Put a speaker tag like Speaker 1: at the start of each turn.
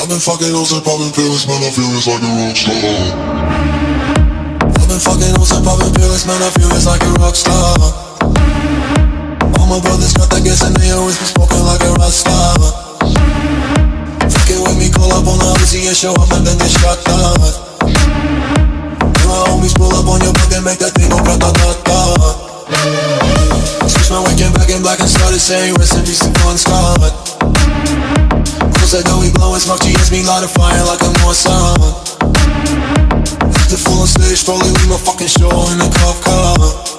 Speaker 1: I've been fucking hoes and popping pills, man, I feel it's like a rock star. I've been fucking hoes and popping pills, man, I feel it's like a rock star. All my brothers got that gas and they always be smoking like a rock star. Fucking with me, call up on the artsy and show up and then get shot down. And my homies pull up on your block and make that thing go grata-ta-ta. Switched my weekend back in black and started saying rest in peace to Bon Scott. Said that we blowin' smoke, GS me light a fire like a Mossad. The full on stage, probably leave my fucking show in a cop car.